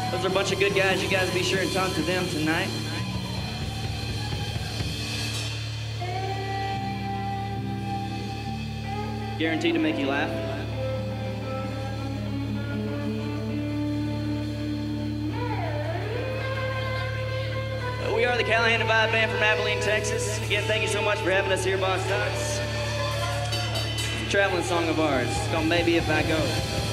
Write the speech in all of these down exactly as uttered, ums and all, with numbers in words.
Those are a bunch of good guys. You guys be sure and talk to them tonight. Guaranteed to make you laugh. Uh, we are the Callahan Divide band from Abilene, Texas. Again, thank you so much for having us here, Bostocks. It's a traveling song of ours. It's called Maybe If I Go.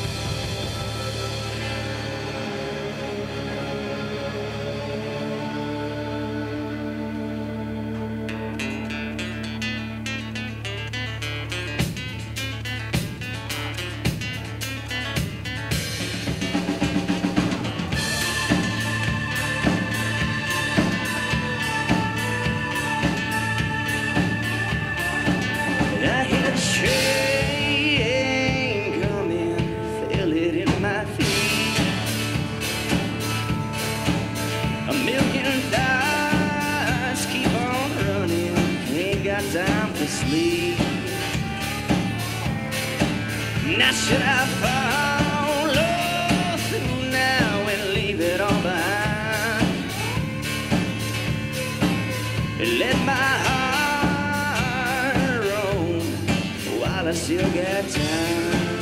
I hear the train coming, feel it in my feet. A million thoughts keep on running, ain't got time to sleep. Now should I follow through now and leave it all behind? And let my heart I still got time.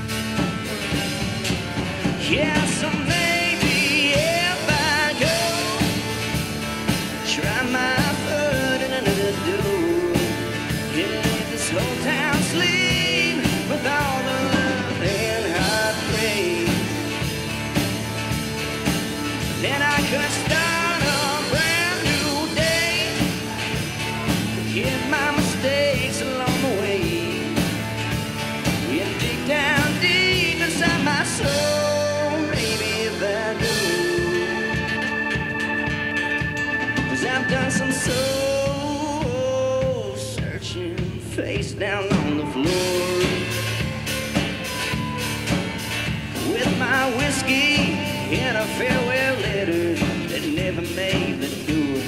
Yeah, so maybe if I go, try my foot in another door, yeah, let this whole town sleep with all the love and heartbreak. Then I could start a brand new day, forget my mistakes along the way. Down deep inside my soul, maybe if I do, 'cause I've done some soul searching, face down on the floor, with my whiskey and a farewell letter that never made the tour.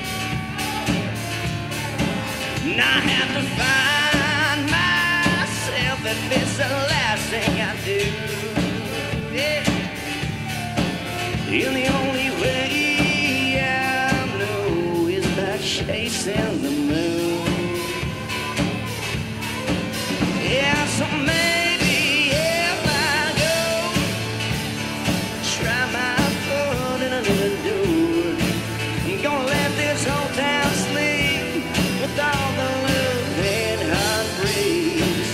And I have to find myself if it's the last thing I do, yeah. And the only way I know is by chasing the moon. Yeah, so maybe if I go, try my foot in another door, I'm gonna let this whole town sleep with all the love and heartbreaks.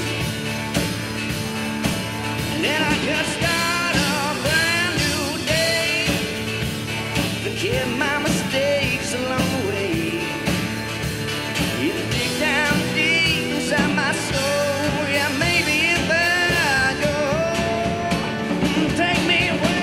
Then I could start a brand new day, forget my mistakes along the way. You dig down deep inside my soul, yeah, maybe if I go, take me away.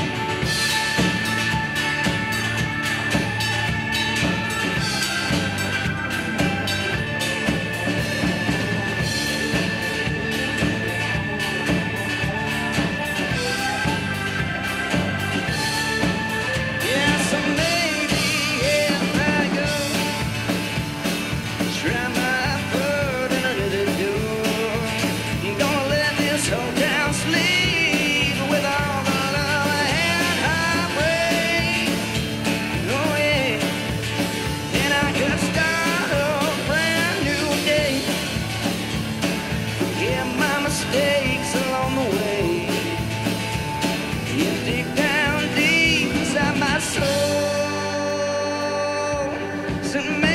Mistakes along the way, you dig down deep inside my soul, so